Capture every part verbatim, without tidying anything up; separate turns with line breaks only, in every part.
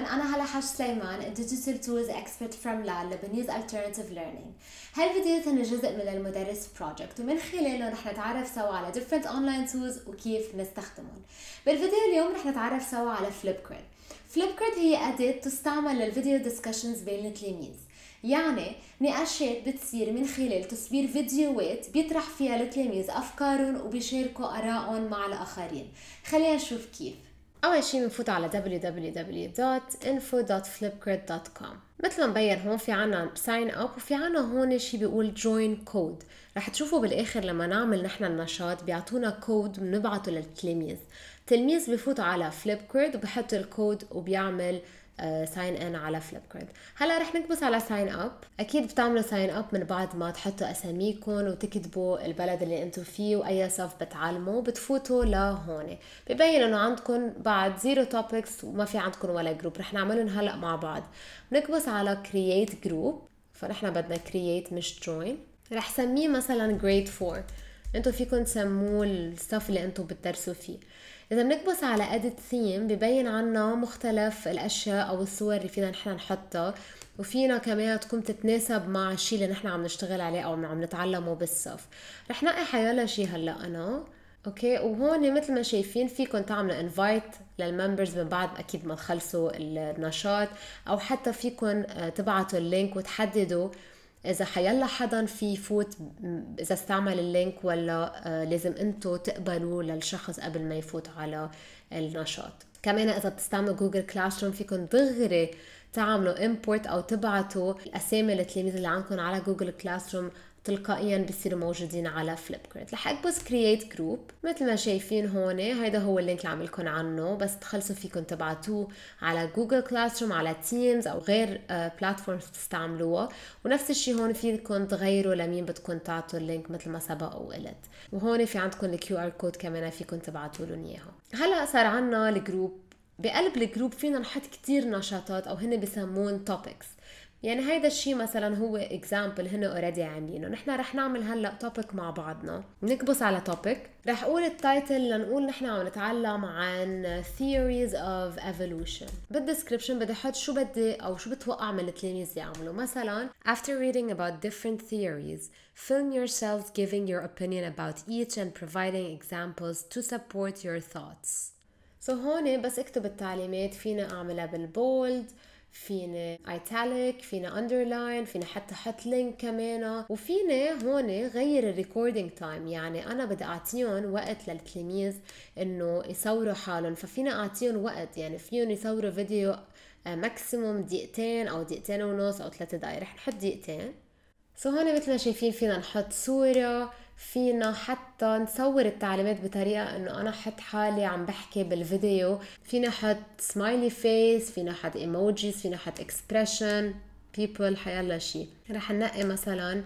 أنا هلا حاج سليمان Digital Tools Expert from L A L Lebanese Alternative Learning. هالفيديو كان جزء من المدرس بروجكت ومن خلاله رح نتعرف سوا على different online tools وكيف نستخدمهم. بالفيديو اليوم رح نتعرف سوا على Flipgrid. Flipgrid هي أداة تستعمل للفيديو discussions بين التلاميذ، يعني نقاشات بتصير من خلال تصوير فيديوهات بيطرح فيها التلاميذ أفكارهم وبيشاركوا آرائهم مع الآخرين. خلينا نشوف كيف. أول شي بنفوت على دبليو دبليو دبليو دوت إنفو دوت فليبجريد دوت كوم. مثل ما مبين هون في عنا sign up وفي عنا هون شي بيقول join code. رح تشوفوا بالآخر لما نعمل نحن النشاط بيعطونا كود بنبعته للتلاميذ. التلميذ بيفوت على فليبجريد وبحط الكود وبيعمل ساين ان على فليبجريد. هلا رح نكبس على ساين اب. اكيد بتعملوا ساين اب من بعد ما تحطوا اساميكم وتكتبوا البلد اللي انتم فيه واي صف بتعلموا. بتفوتوا لهون ببين انه عندكم بعد زيرو توبكس وما في عندكم ولا جروب. رح نعملهم هلا مع بعض. بنكبس على create group، فنحن بدنا create مش join. رح سميه مثلا grade four. انتم فيكم تسموه الصف اللي انتم بتدرسوا فيه. إذا بنكبس على edit theme ببين عنا مختلف الأشياء أو الصور اللي فينا نحن نحطها، وفينا كمان تكون تتناسب مع الشيء اللي نحن عم نشتغل عليه أو عم نتعلمه بالصف. رح نقي حيالله شيء هلأ أنا أوكي. وهون مثل ما شايفين فيكم تعملوا invite للممبرز من بعد أكيد ما تخلصوا النشاط، أو حتى فيكم تبعتوا اللينك وتحددوا إذا حيلا حدا في يفوت إذا استعمل اللينك ولا لازم أنتوا تقبلوا للشخص قبل ما يفوت على النشاط. كمان إذا بتستعملوا جوجل كلاس روم فيكم دغري تعملوا import أو تبعتوا الأسامي للتلاميذ اللي عندكم على جوجل كلاس روم تلقائيا بيصيروا موجودين على فليبجريد. رح اكبس create group مثل ما شايفين هون. هيدا هو اللينك اللي عم لكم عنه، بس تخلصوا فيكم تبعتوه على جوجل كلاس روم على تيمز او غير بلاتفورمز بتستعملوها. ونفس الشيء هون فيكم تغيروا لمين بدكم تعطوا اللينك مثل ما سبق وقلت. وهون في عندكم الكيو ار كود كمان فيكم تبعتوا لهم اياها. هلا صار عنا الجروب. بقلب الجروب فينا نحط كتير نشاطات او هن بسمون topics. يعني هيدا الشيء مثلا هو example هن already عاملينه. نحن رح نعمل هلا topic مع بعضنا. نكبس على topic. رح اقول التايتل لنقول نحن عم نتعلم عن theories of evolution. بالدescription بدي احط شو بدي او شو بتوقع من التلاميذ يعملوا. مثلا after reading about different theories, film yourselves giving your opinion about each and providing examples to support your thoughts. so هون بس اكتب التعليمات. فينا اعملها بالبولد، فينا italic، فينا underline، فينا حتى حط لينك كمان. وفينا هون غير الريكوردينج تايم، يعني انا بدي اعطيهم وقت للتلاميذ انه يصوروا حالهم. ففينا اعطيهم وقت، يعني فيهم يصوروا فيديو ماكسيموم دقيقتين او دقيقتين ونص او ثلاثة دقائق. رح نحط دقيقتين. سو هون مثل ما شايفين فينا نحط صورة، فينا حتى نصور التعليمات بطريقة انه انا حط حالي عم بحكي بالفيديو. فينا حط سمايلي فيس، فينا حط ايموجيز، فينا حط اكسبريشن بيبل، حيالله شي. رح ننقي مثلا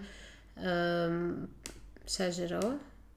شجرة.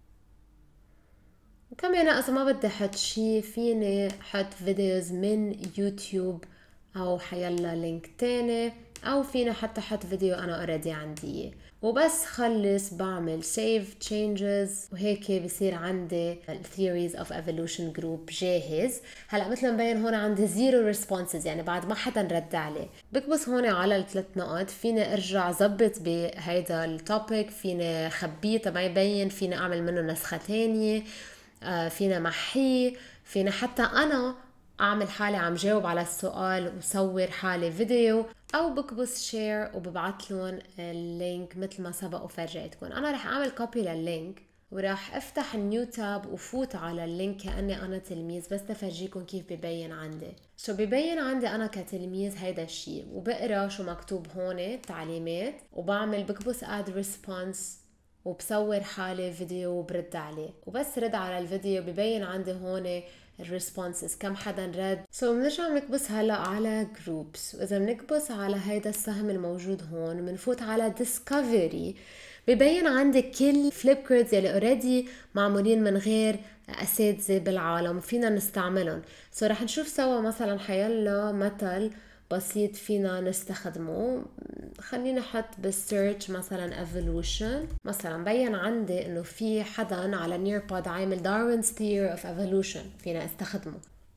وكمان اذا ما بدي احط شي فيني حط فيديوز من يوتيوب او حيالله لينك تاني، او فينا حتى حط فيديو انا اوريدي عندي. وبس خلص بعمل save changes وهيك بصير عندي ال theories of evolution group جاهز. هلا مثل ما مبين هون عندي zero responses، يعني بعد ما حدا رد عليه. بكبس هون على الثلاث نقط. فينا ارجع زبط بهيدا التوبيك، فينا خبيه ما يبين، فينا اعمل منه نسخة تانية، فينا محيه، فينا حتى انا اعمل حالي عم جاوب على السؤال وصور حالي فيديو، او بكبس شير وببعت لهم اللينك مثل ما سبق وفرجيتكم. انا رح اعمل كوبي لللينك وراح افتح النيو تاب وفوت على اللينك كأني انا تلميذ، بس تفرجيكم كيف ببين عندي. شو ببين عندي انا كتلميذ هيدا الشيء، وبقرا شو مكتوب هون تعليمات، وبعمل بكبس add response وبصور حالي فيديو وبرد عليه. وبس رد على الفيديو ببين عندي هون الريسبونسز كم حدا رد. سو so, بنرجع بنكبس هلا على جروبس. واذا بنكبس على هيدا السهم الموجود هون بنفوت على ديسكفري، ببين عندي كل فليبجريدز يلي اوريدي معمولين من غير اساتذه بالعالم وفينا نستعملهم. سو so, رح نشوف سوا مثلا حيلا مثل بسيط فينا نستخدمه. خلينا نحط بالسيرش مثلا evolution. مثلا بين عندي انه في حدا على Nearpod عامل Darwin's theory of evolution، فينا استخدمه.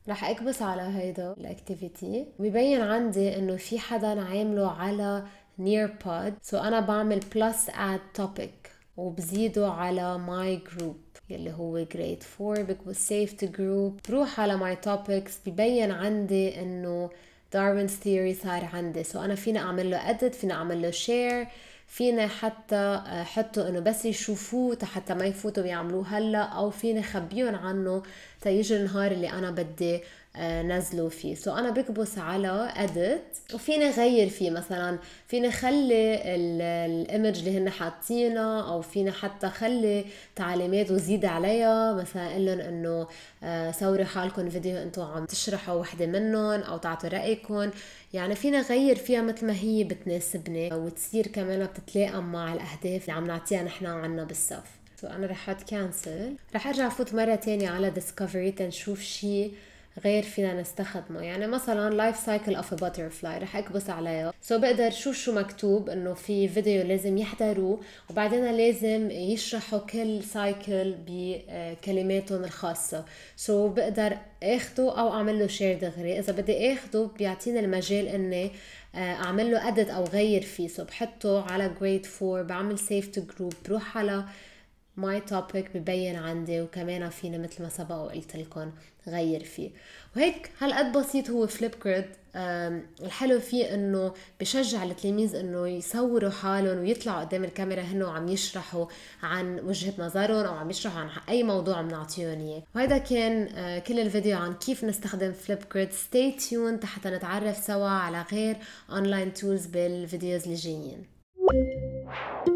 رح اكبس على هيدا الاكتيفيتي، ببين عندي انه في حدا عامله على Nearpod. سو so انا بعمل plus add topic وبزيده على my group يلي هو grade four. بكبس save to group، بروح على my topics، ببين عندي انه Darwin's theory صار عندي. سو so انا فينا اعمل له edit، فينا اعمل له share، فينا حتى حطوا انه بس يشوفوه حتى ما يفوتوا بيعملوه هلا، او فينا خبيهم عنه تيجي النهار اللي انا بدي نزلوا فيه. سو so انا بكبس على edit وفينا غير فيه، مثلا فينا خلي الايمج اللي هن حاطينها، او فينا حتى خلي تعليمات وزيد عليها، مثلا اقول لهم انه صوروا حالكم فيديو انتم عم تشرحوا وحده منهم او تعطوا رايكم. يعني فينا غير فيها مثل ما هي بتناسبني، وتصير كمان بتتلائم مع الاهداف اللي عم نعطيها نحن عنا بالصف. سو so انا رح كانسل، رح ارجع فوت مره تانية على ديسكفري تنشوف شيء غير فينا نستخدمه. يعني مثلا لايف سايكل اوف ا باترفلاي رح اكبس عليها. سو so بقدر شوف شو مكتوب انه في فيديو لازم يحضروه، وبعدين لازم يشرحوا كل سايكل بكلماتهم الخاصه. سو so بقدر اخده او اعمل له شير دغري. اذا بدي اخده بيعطيني المجال اني اعمل له اديت او غير فيه. سو so بحطه على جريد فور، بعمل سيف تو جروب، بروح على ماي توبيك، ببين عندي، وكمان فينا مثل ما سبق وقلت لكم غير فيه. وهيك هالقد بسيط هو فليبجريد. الحلو فيه انه بشجع التلاميذ انه يصوروا حالهم ويطلعوا قدام الكاميرا هن وعم يشرحوا عن وجهة نظرهم او عم يشرحوا عن اي موضوع بنعطيهم اياه. وهذا كان كل الفيديو عن كيف نستخدم فليبجريد. ستي تيون حتى نتعرف سوا على غير اونلاين تولز بالفيديوز اللي جايين.